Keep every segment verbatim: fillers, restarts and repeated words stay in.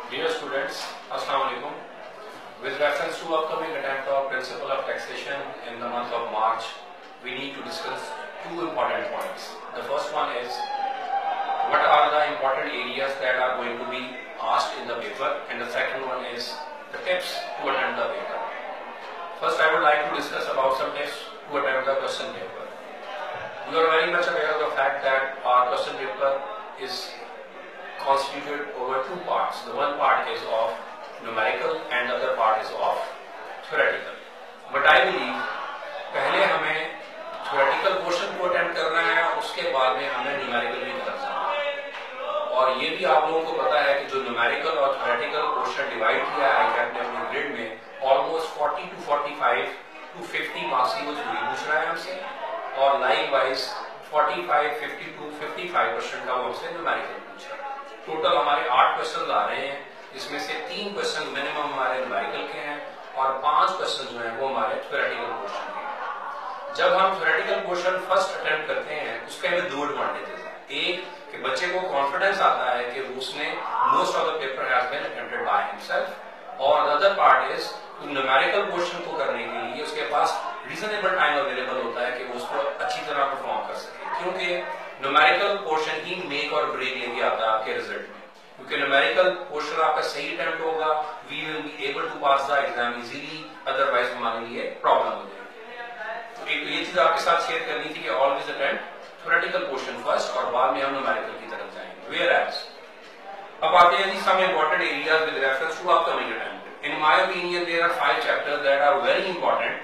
Dear students, Assalamu alaikum. With reference to upcoming attempt of principle of taxation in the month of March, we need to discuss two important points. The first one is what are the important areas that are going to be asked in the paper, and the second one is the tips to attempt the paper. First, I would like to discuss about some tips to attempt the question paper. You are very much aware of the fact that our question paper is constituted over two parts. The one part is of numerical and the other part is of theoretical. But I believe पहले हमें theoretical portion को attempt करना है, उसके बाद में हमें numerical भी करना है। और ये भी आप लोगों को पता है कि जो numerical और theoretical portion divide किया है कि आपने अपने ग्रेड में almost forty to forty-five to fifty marks की वो थ्योरी पूछ रहा है हमसे, और likewise forty-five, fifty to fifty-five percent का वो हमसे numerical पूछ रहा है। टोटल हमारे आठ क्वेश्चन आ रहे हैं, इसमें से तीन क्वेश्चन मिनिमम हमारे न्यूमेरिकल के हैं और पांच क्वेश्चन जो हैं वो हमारे थ्योरेटिकल पोर्शन के हैं। जब हम थ्योरेटिकल पोर्शन फर्स्ट अटेम्प्ट करते हैं उसके हमें दो एडवांटेजेस हैं। एक कि बच्चे को कॉन्फिडेंस आता है कि उसने most of the paper has been attempted by himself, और the other part is numerical portion को करने के लिए उसके पास रीजनेबल टाइम अवेलेबल होता है कि वो उसको अच्छी तरह परफॉर्म कर सके, क्योंकि न्यूमेरिकल पोर्शन ही मेक और ब्रेक लेके आता है आपके रिजल्ट में। क्योंकि न्यूमेरिकल पोर्शन आपका सही अटेम्प्ट होगा, we will be able to pass the exam easily, otherwise हमारे लिए प्रॉब्लम हो जाएगी। तो एक तो ये चीज आपके साथ शेयर करनी थी कि always attempt theoretical portion first और बाद में हम न्यूमेरिकल की तरफ जाएंगे। वेयर एज अब आते हैं जी some important areas with reference to upcoming attempt. In my opinion there are five chapters that are very important.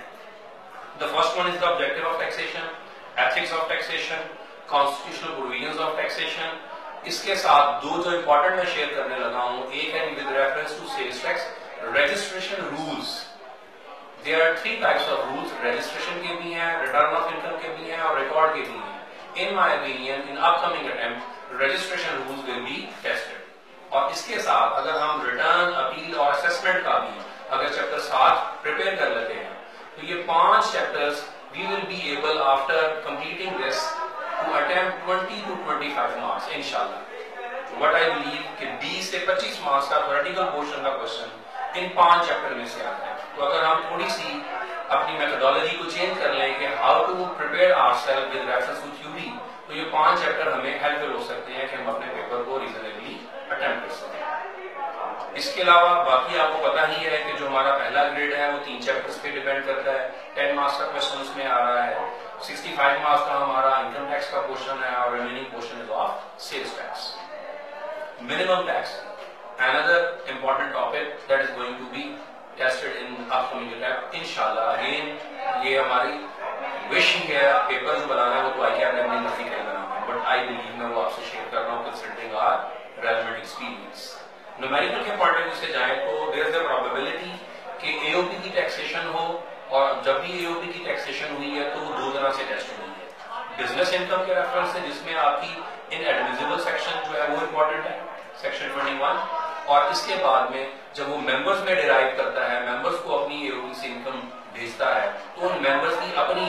The first one is the objective of taxation, ethics of taxation, constitutional provisions of taxation. इसके साथ दो जो important मैं share करने लगा हूं, एक है with reference to sales tax registration rules. There are three types of rules, registration के भी हैं, रिटर्न ऑफ इनकम के भी हैं और रिकॉर्ड के भी हैं। In my opinion in upcoming attempt registration rules will be tested. और इसके साथ अगर हम रिटर्न, अपील और असेसमेंट का भी अगर चैप्टर सात प्रिपेयर कर लेते हैं तो ये पांच chapters we will be able after completing this to attempt twenty to twenty-five marks इंशाल्लाह। What I believe कि बीस से पच्चीस मार्क्स का थ्योरेटिकल पोर्शन का क्वेश्चन इन पांच चैप्टर में से आता है। तो अगर हम थोड़ी सी अपनी मेथोडोलॉजी को चेंज कर लें कि how to prepare ourselves with reference to theory, तो ये पांच चैप्टर हमें हेल्पफुल हो सकते हैं कि हम अपने पेपर को रीजनेबली अटेम्प्ट कर सकें। इसके अलावा बाकी आपको पता ही है कि जो हमारा पहला ग्रेड है वो तीन चैप्टर्स पे डिपेंड करता है। टेन मार्क्स का क्वेश्चन उसमें आ रहा है, पैंसठ मार्क्स का हमारा इनकम टैक्स का पोर्शन है और remaining portion is of sales tax. Minimum tax another important topic that is going to be tested in upcoming attempt इंशाल्लाह। अगेन ये हमारी विश ही है, पेपर जो बनाना है वो तो आई आपने अपनी मर्जी का बनाना है, बट आई बिलीव मैं वो आपसे शेयर कर रहा हूँ considering our relevant experience. Numerical के पॉइंट ऑफ व्यू से जाए तो देयर इज अ प्रोबेबिलिटी कि एओपी की टैक्सेशन हो, और जब भी एओपी की टैक्सेशन हुई है तो वो दो तरह से टेस्ट हुई है। बिजनेस इनकम के रेफरेंस से जिसमें आपकी इनएडमिसिबल सेक्शन जो है वो इंपॉर्टेंट है, सेक्शन इक्कीस, और इसके बाद में जब वो मेंबर्स में डिराइव करता है, मेंबर्स को अपनी एओपी से इनकम भेजता है, तो उन मेंबर्स की अपनी